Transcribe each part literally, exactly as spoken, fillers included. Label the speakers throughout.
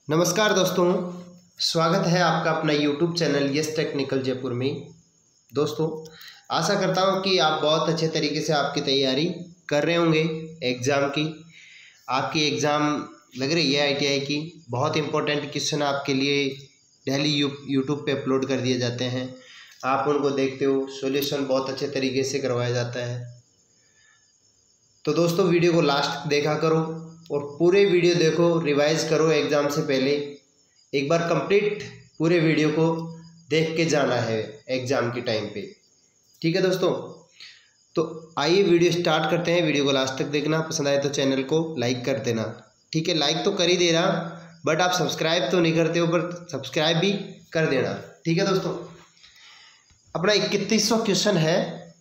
Speaker 1: नमस्कार दोस्तों, स्वागत है आपका अपना YouTube channel Yes Technical Jaipur में। दोस्तों, आशा करता हूं कि आप बहुत अच्छे तरीके से आपकी तैयारी कर रहे होंगे एग्ज़ाम की। आपकी एग्ज़ाम लग रही है आईटीआई की। बहुत इंपॉर्टेंट क्वेश्चन आपके लिए डेली यू यूट्यूब पे अपलोड कर दिए जाते हैं। आप उनको देखते हो, सॉल्यूशन बहुत अच्छे तरीके से करवाया जाता है। तो दोस्तों, वीडियो को लास्ट देखा करो और पूरे वीडियो देखो, रिवाइज करो एग्ज़ाम से पहले। एक बार कंप्लीट पूरे वीडियो को देख के जाना है एग्ज़ाम के टाइम पे, ठीक है दोस्तों। तो आइए वीडियो स्टार्ट करते हैं। वीडियो को लास्ट तक देखना, पसंद आए तो चैनल को लाइक कर देना, ठीक है। लाइक तो कर ही देना, बट आप सब्सक्राइब तो नहीं करते हो, पर सब्सक्राइब भी कर देना, ठीक है दोस्तों। अपना इकतीसवां क्वेश्चन है।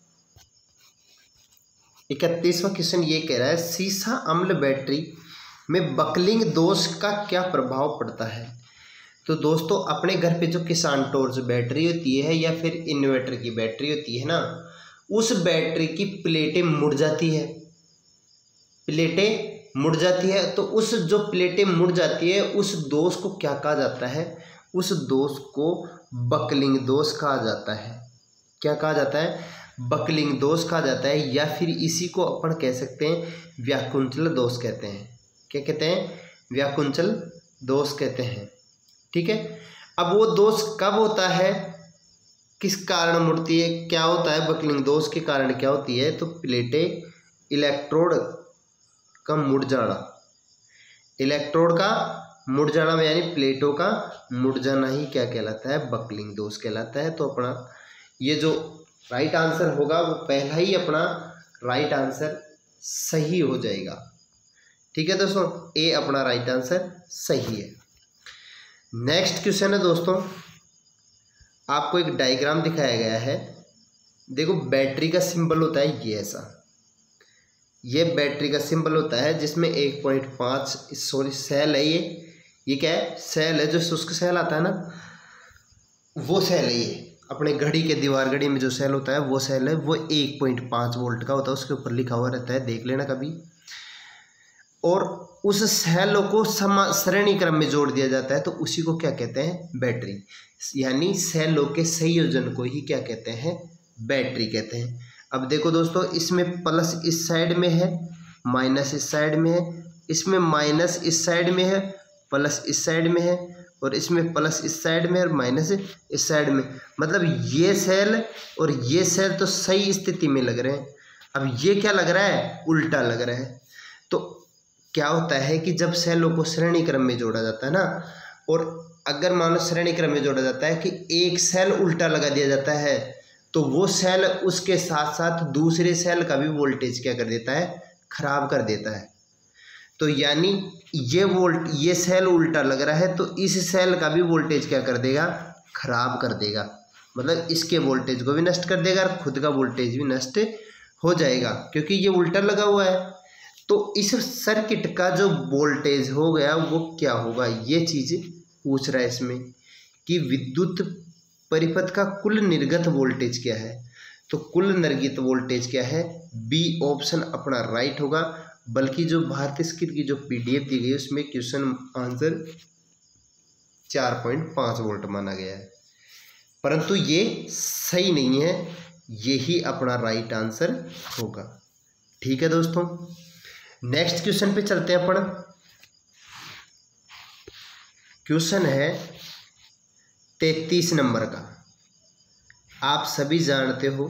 Speaker 1: इकतीसवां क्वेश्चन ये कह रहा है, सीसा अम्ल बैटरी में बकलिंग दोष का क्या प्रभाव पड़ता है। तो दोस्तों, अपने घर पे जो किसान टॉर्च बैटरी होती है या फिर इन्वर्टर की बैटरी होती है ना, उस बैटरी की प्लेटें मुड़ जाती है। प्लेटें मुड़ जाती है तो उस जो प्लेटें मुड़ जाती है उस दोष को क्या कहा जाता है? उस दोष को बकलिंग दोष कहा जाता है। क्या कहा जाता है? बकलिंग दोष कहा जाता है, या फिर इसी को अपन कह सकते हैं व्याकुंचल दोष कहते हैं। क्या कहते हैं? व्याकुंचल दोष कहते हैं, ठीक है। अब वो दोष कब होता है, किस कारण मुड़ती है, क्या होता है बकलिंग दोष के कारण क्या होती है? तो प्लेटें इलेक्ट्रोड का मुड़ जाना, इलेक्ट्रोड का मुड़ जाना यानी प्लेटों का मुड़ जाना ही क्या कहलाता है? बकलिंग दोष कहलाता है। तो अपना ये जो राइट आंसर होगा वो पहला ही अपना राइट आंसर सही हो जाएगा, ठीक है दोस्तों। ए अपना राइट आंसर सही है। नेक्स्ट क्वेश्चन है दोस्तों, आपको एक डायग्राम दिखाया गया है। देखो, बैटरी का सिंबल होता है ये ऐसा, ये बैटरी का सिंबल होता है जिसमें एक पॉइंट पाँच सॉरी सेल है। ये ये क्या है? सेल है। जो शुष्क सेल आता है ना, वो सेल है। ये अपने घड़ी के दीवार घड़ी में जो सेल होता है वो सेल है। वो एक पॉइंट पाँच वोल्ट का होता है, उसके ऊपर लिखा हुआ रहता है, देख लेना कभी। और उस सेलों को समा श्रेणी क्रम में जोड़ दिया जाता है, तो उसी को क्या कहते हैं? बैटरी। यानी सेलों के संयोजन को ही क्या कहते हैं? बैटरी कहते हैं। अब देखो दोस्तों, इसमें प्लस इस साइड में है, माइनस इस साइड में है, इसमें माइनस इस साइड में है, प्लस इस साइड में है, और इसमें प्लस इस साइड में और माइनस इस साइड में। मतलब ये सेल और ये सेल तो सही स्थिति में लग रहे हैं। अब ये क्या लग रहा है? उल्टा लग रहा है। तो क्या होता है कि जब सेलों को श्रेणी क्रम में जोड़ा जाता है ना, और अगर मान लो श्रेणी क्रम में जोड़ा जाता है कि एक सेल उल्टा लगा दिया जाता है, तो वो सेल उसके साथ साथ दूसरे सेल का भी वोल्टेज क्या कर देता है? खराब कर देता है। तो यानी ये वोल्ट ये सेल उल्टा लग रहा है, तो इस सेल का भी वोल्टेज क्या कर देगा? खराब कर देगा। मतलब इसके वोल्टेज को भी नष्ट कर देगा और खुद का वोल्टेज भी नष्ट हो जाएगा, क्योंकि ये उल्टा लगा हुआ है। तो इस सर्किट का जो वोल्टेज हो गया वो क्या होगा? ये चीज़ पूछ रहा है इसमें कि विद्युत परिपथ का कुल निर्गत वोल्टेज क्या है। तो कुल निर्गत वोल्टेज क्या है? बी ऑप्शन अपना राइट होगा। बल्कि जो भारतीय स्किल की जो पीडीएफ दी गई उसमें क्वेश्चन आंसर चार पॉइंट पाँच वोल्ट माना गया है, परंतु ये सही नहीं है। यही अपना राइट आंसर होगा, ठीक है दोस्तों। नेक्स्ट क्वेश्चन पे चलते हैं अपन। क्वेश्चन है तैतीस नंबर का। आप सभी जानते हो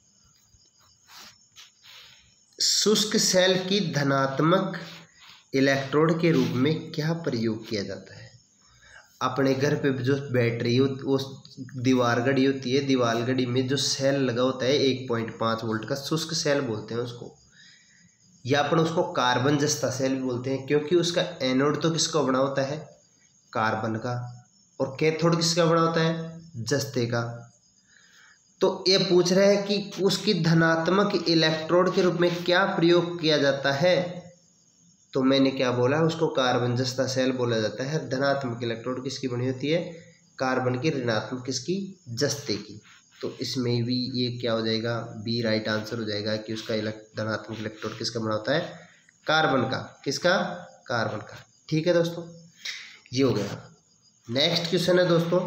Speaker 1: शुष्क सेल की धनात्मक इलेक्ट्रोड के रूप में क्या प्रयोग किया जाता है। अपने घर पे जो बैटरी हो, वो दीवार घड़ी होती है, दीवार घड़ी में जो सेल लगा होता है एक पॉइंट पाँच वोल्ट का, शुष्क सेल बोलते हैं उसको, या अपन उसको कार्बन जस्ता सेल भी बोलते हैं, क्योंकि उसका एनोड तो किसका बना होता है? कार्बन का, और कैथोड किसका बना होता है? जस्ते का। तो ये पूछ रहे हैं कि उसकी धनात्मक इलेक्ट्रोड के रूप में क्या प्रयोग किया जाता है। तो मैंने क्या बोला? उसको कार्बन जस्ता सेल बोला जाता है। धनात्मक इलेक्ट्रोड किसकी बनी होती है? कार्बन की। ऋणात्मक किसकी? जस्ते की। तो इसमें भी ये क्या हो जाएगा? बी राइट आंसर हो जाएगा कि उसका धनात्मक इलेक्ट्रोड किसका बना होता है? कार्बन का। किसका? कार्बन का, ठीक है दोस्तों। ये हो गया। नेक्स्ट क्वेश्चन है दोस्तों,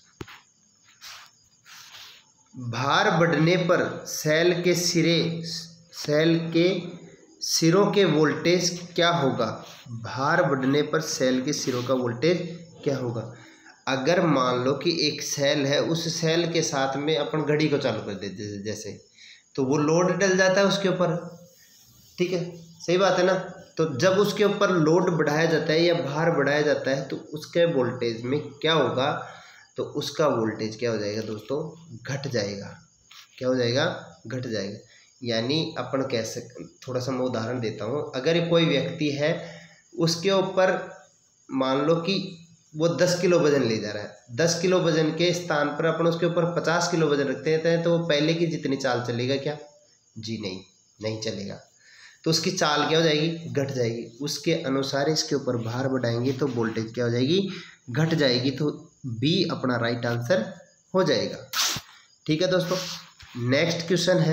Speaker 1: भार बढ़ने पर सेल के सिरे सेल के सिरों के वोल्टेज क्या होगा। भार बढ़ने पर सेल के सिरों का वोल्टेज क्या होगा। अगर मान लो कि एक सेल है, उस सेल के साथ में अपन घड़ी को चालू कर देते जैसे, तो वो लोड डल जाता है उसके ऊपर, ठीक है, सही बात है ना। तो जब उसके ऊपर लोड बढ़ाया जाता है या भार बढ़ाया जाता है तो उसके वोल्टेज में क्या होगा, तो उसका वोल्टेज क्या हो जाएगा दोस्तों, घट जाएगा। क्या हो जाएगा, घट जाएगा। यानी अपन कह सक थोड़ा सा मैं उदाहरण देता हूँ। अगर कोई व्यक्ति है, उसके ऊपर मान लो कि वो दस किलो वजन ले जा रहा है, दस किलो वजन के स्थान पर अपन उसके ऊपर पचास किलो वजन रखते हैं, तो वो पहले की जितनी चाल चलेगा क्या, जी नहीं, नहीं चलेगा। तो उसकी चाल क्या हो जाएगी, घट जाएगी। उसके अनुसार इसके ऊपर भार बढ़ाएंगे तो वोल्टेज क्या हो जाएगी, घट जाएगी। तो बी अपना राइट आंसर हो जाएगा। ठीक है दोस्तों, नेक्स्ट क्वेश्चन है,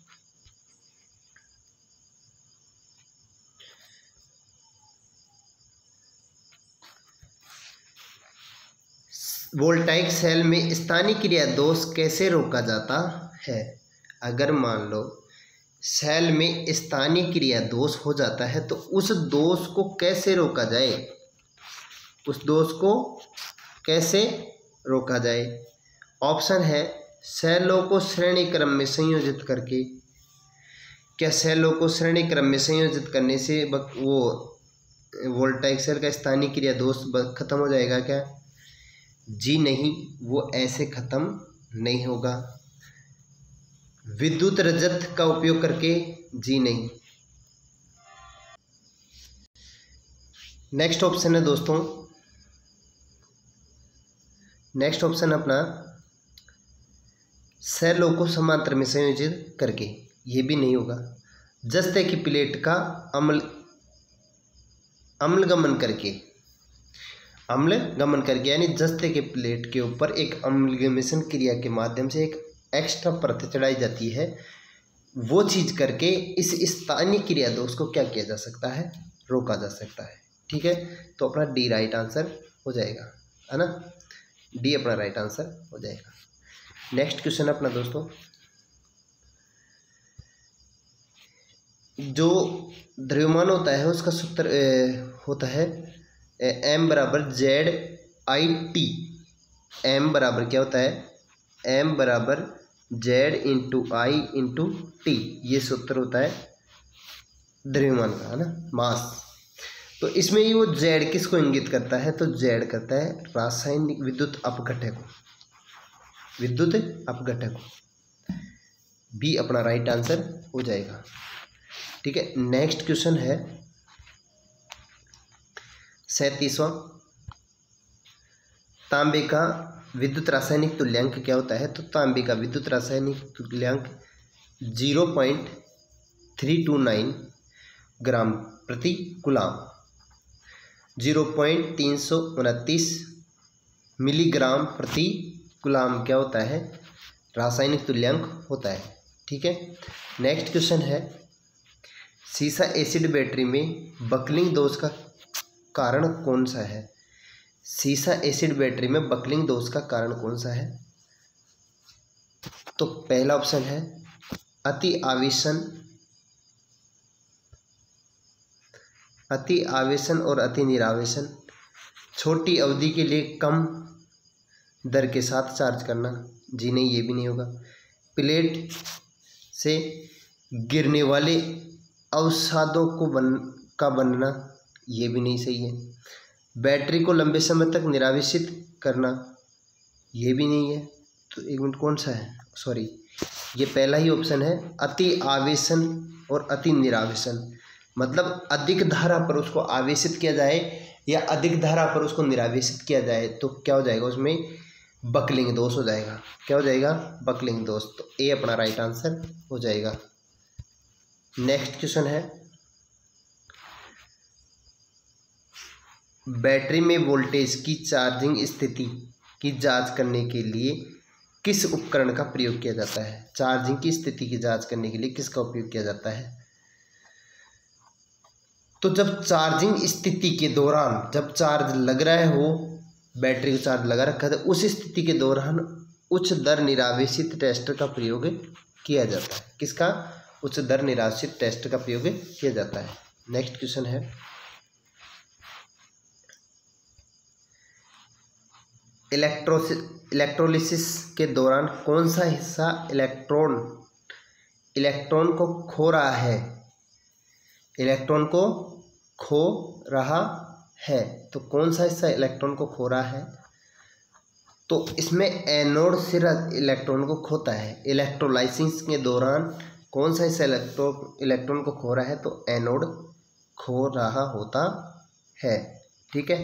Speaker 1: वोल्टाइक सेल में स्थानीय क्रिया दोष कैसे रोका जाता है। अगर मान लो सेल में स्थानीय क्रिया दोष हो जाता है तो उस दोष को कैसे रोका जाए, उस दोष को कैसे रोका जाए। ऑप्शन है सेलों को श्रेणी क्रम में संयोजित करके। क्या सेलों को श्रेणी क्रम में संयोजित करने से वो वोल्टाइक सेल का स्थानीय क्रिया दोष खत्म हो जाएगा क्या, जी नहीं, वो ऐसे खत्म नहीं होगा। विद्युत रजत का उपयोग करके, जी नहीं। नेक्स्ट ऑप्शन है दोस्तों, नेक्स्ट ऑप्शन अपना सेलों को समांतर में संयोजित करके, ये भी नहीं होगा। जस्ते की प्लेट का अम्ल अम्ल गमन करके, अम्ल गमन करके यानी जस्ते के प्लेट के ऊपर एक अम्लगमेशन क्रिया के माध्यम से एक एक्स्ट्रा परत चढ़ाई जाती है, वो चीज़ करके इस स्थानीय क्रिया दोष को क्या किया जा सकता है, रोका जा सकता है। ठीक है, तो अपना डी राइट आंसर हो जाएगा, है ना, डी अपना राइट आंसर हो जाएगा। नेक्स्ट क्वेश्चन अपना दोस्तों, जो द्रव्यमान होता है उसका सूत्र होता है एम बराबर जेड आई टी। एम बराबर क्या होता है, एम बराबर Z into I into T, ये सूत्र होता है द्रव्यमान का, है ना, मास। तो इसमें ये वो जेड किसको इंगित करता है, तो जेड करता है रासायनिक विद्युत अपघटय को, विद्युत अपघटय को। बी अपना राइट आंसर हो जाएगा। ठीक है, नेक्स्ट क्वेश्चन है सैंतीसवां, तांबे का विद्युत रासायनिक तुल्यांक क्या होता है। तो तांबे का विद्युत रासायनिक तुल्यांक zero point three two nine gram प्रति कुलाम, जीरो पॉइंट तीन सौ उनतीस मिलीग्राम प्रति कुलाम क्या होता है, रासायनिक तुल्यांक होता है। ठीक है, नेक्स्ट क्वेश्चन है, सीसा एसिड बैटरी में बकलिंग दोष का कारण कौन सा है। सीसा एसिड बैटरी में बकलिंग दोष का कारण कौन सा है। तो पहला ऑप्शन है अति आवेशन, अति आवेशन और अति निरावेशन, छोटी अवधि के लिए कम दर के साथ चार्ज करना, जी नहीं, ये भी नहीं होगा। प्लेट से गिरने वाले अवसादों को बन का बनना, ये भी नहीं सही है। बैटरी को लंबे समय तक निरावेशित करना, ये भी नहीं है। तो एक मिनट, कौन सा है, सॉरी, ये पहला ही ऑप्शन है, अति आवेशन और अति निरावेशन, मतलब अधिक धारा पर उसको आवेशित किया जाए या अधिक धारा पर उसको निरावेशित किया जाए तो क्या हो जाएगा, उसमें बकलिंग दोष हो जाएगा। क्या हो जाएगा, बकलिंग दोष। तो ए अपना राइट आंसर हो जाएगा। नेक्स्ट क्वेश्चन है, बैटरी में वोल्टेज की चार्जिंग स्थिति की जांच करने के लिए किस उपकरण का प्रयोग किया जाता है। चार्जिंग की स्थिति की जांच करने के लिए किसका उपयोग किया जाता है। तो जब चार्जिंग स्थिति के दौरान, जब चार्ज लग रहा है, हो बैटरी को चार्ज लगा रखा है, तो उस स्थिति के दौरान उच्च दर निरावेशित टेस्टर का प्रयोग किया जाता है। किसका? उच्च दर निरावेशित टेस्टर का प्रयोग किया जाता है। नेक्स्ट क्वेश्चन है, इलेक्ट्रोसिस इलेक्ट्रोलिसिस के दौरान कौन सा हिस्सा इलेक्ट्रॉन इलेक्ट्रॉन को खो रहा है? इलेक्ट्रॉन को खो रहा है, तो कौन सा हिस्सा इलेक्ट्रॉन को खो रहा है? तो इसमें एनोड सिरा इलेक्ट्रॉन को खोता है। इलेक्ट्रोलाइसिस के दौरान कौन सा हिस्सा इलेक्ट्रॉन इलेक्ट्रॉन को खो रहा है? तो एनोड खो रहा होता है। ठीक है।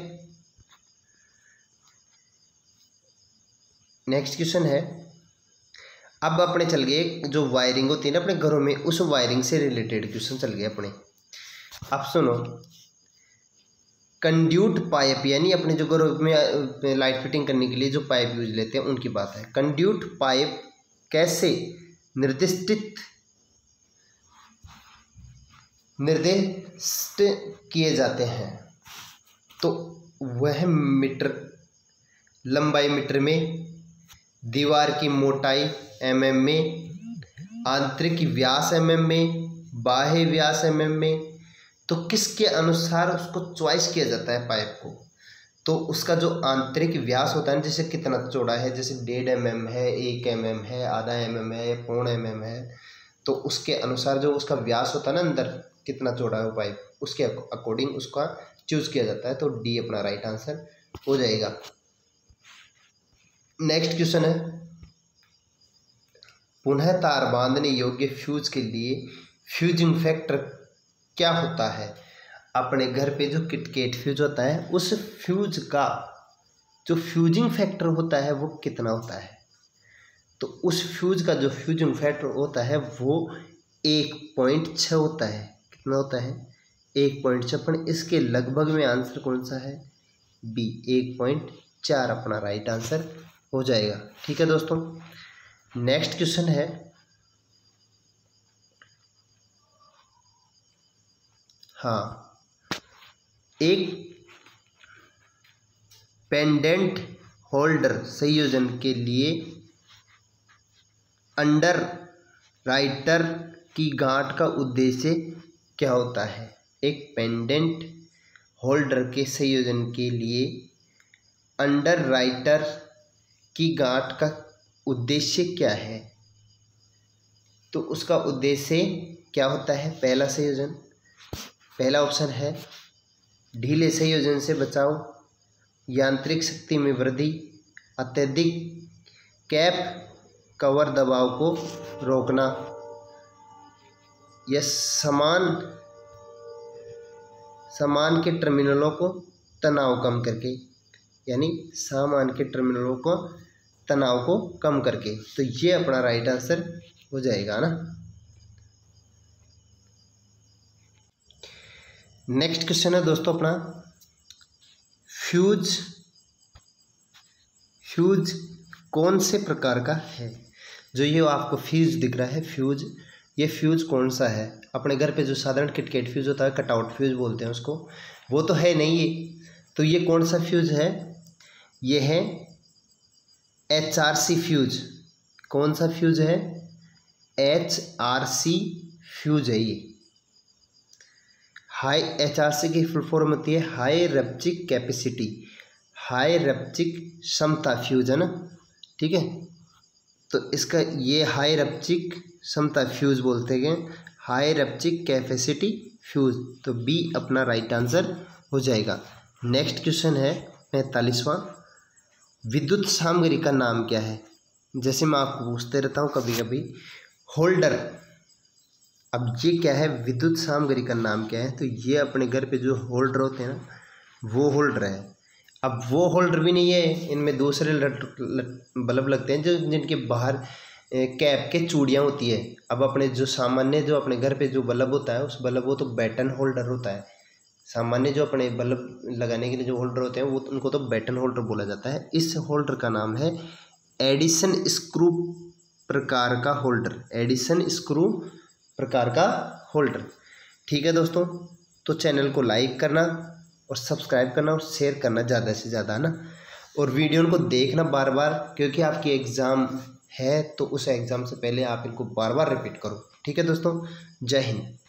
Speaker 1: नेक्स्ट क्वेश्चन है, अब अपने चल गए जो वायरिंग होती है ना अपने घरों में, उस वायरिंग से रिलेटेड क्वेश्चन चल गए अपने। अब सुनो, कंड्यूट पाइप, यानी अपने जो घरों में लाइट फिटिंग करने के लिए जो पाइप यूज लेते हैं उनकी बात है। कंड्यूट पाइप कैसे निर्दिष्ट निर्दिष्ट किए जाते हैं? तो वह मीटर लंबाई मीटर में, दीवार की मोटाई एम एम में, आंतरिक व्यास एम एम में, बाह्य व्यास एम एम में, तो किसके अनुसार उसको चॉइस किया जाता है पाइप को? तो उसका जो आंतरिक व्यास होता है, जैसे कितना चौड़ा है, जैसे डेढ़ एम एम है, एक एम एम है, आधा एम एम है, पौन एम एम है, तो उसके अनुसार जो उसका व्यास होता है ना अंदर कितना चौड़ा है वो पाइप, उसके अकॉर्डिंग उसका चूज किया जाता है। तो डी अपना राइट आंसर हो जाएगा। नेक्स्ट क्वेश्चन है, पुनः तार बांधने योग्य फ्यूज के लिए फ्यूजिंग फैक्टर क्या होता है? अपने घर पे जो किटकेट फ्यूज होता है उस फ्यूज का जो फ्यूजिंग फैक्टर होता है वो कितना होता है? तो उस फ्यूज का जो फ्यूजिंग फैक्टर होता है वो एक पॉइंट छः होता है। कितना होता है? एक पॉइंट छप्पन। इसके लगभग में आंसर कौन सा है? बी, एक पॉइंट चार अपना राइट आंसर हो जाएगा। ठीक है दोस्तों। नेक्स्ट क्वेश्चन है, हाँ, एक पेंडेंट होल्डर संयोजन के लिए अंडर राइटर की गांठ का उद्देश्य क्या होता है? एक पेंडेंट होल्डर के संयोजन के लिए अंडर राइटर की गांठ का उद्देश्य क्या है? तो उसका उद्देश्य क्या होता है? पहला संयोजन, पहला ऑप्शन है ढीले संयोजन से बचाव, यांत्रिक शक्ति में वृद्धि, अत्यधिक कैप कवर दबाव को रोकना, या समान समान के टर्मिनलों को तनाव कम करके, यानी सामान के टर्मिनलों को तनाव को कम करके। तो ये अपना राइट आंसर हो जाएगा ना। नेक्स्ट क्वेश्चन है दोस्तों अपना, फ्यूज फ्यूज कौन से प्रकार का है? जो ये आपको फ्यूज दिख रहा है, फ्यूज, ये फ्यूज कौन सा है? अपने घर पे जो साधारण किटकेट फ्यूज होता है, कटआउट फ्यूज बोलते हैं उसको, वो तो है नहीं ये। तो ये कौन सा फ्यूज है? ये है एच आर सी फ्यूज। कौन सा फ्यूज है? एच आर सी फ्यूज है ये। हाई एच आर सी की फुल फॉर्म होती है high rupturing capacity, high rupturing क्षमता फ्यूज है ना। ठीक है, तो इसका ये हाई रैप्चिक क्षमता फ्यूज बोलते हैं, हाई रैप्चिक कैपेसिटी फ्यूज। तो बी अपना राइट आंसर हो जाएगा। नेक्स्ट क्वेश्चन है पैंतालीसवां, विद्युत सामग्री का नाम क्या है? जैसे मैं आपको पूछते रहता हूँ कभी कभी, होल्डर, अब ये क्या है? विद्युत सामग्री का नाम क्या है? तो ये अपने घर पे जो होल्डर होते हैं ना, वो होल्डर है। अब वो होल्डर भी नहीं है, इनमें दूसरे बल्ब लगते हैं जो जिनके बाहर कैप के चूड़ियाँ होती है। अब अपने जो सामान्य जो अपने घर पे जो बल्ब होता है उस बल्ब वो तो बैटन होल्डर होता है। सामान्य जो अपने बल्ब लगाने के लिए जो होल्डर होते हैं वो उनको तो बैटन होल्डर बोला जाता है। इस होल्डर का नाम है एडिसन स्क्रू प्रकार का होल्डर, एडिसन स्क्रू प्रकार का होल्डर। ठीक है दोस्तों, तो चैनल को लाइक करना और सब्सक्राइब करना और शेयर करना ज़्यादा से ज़्यादा, है ना। और वीडियो को देखना बार बार, क्योंकि आपकी एग्ज़ाम है तो उस एग्ज़ाम से पहले आप इनको बार बार रिपीट करो। ठीक है दोस्तों, जय हिंद।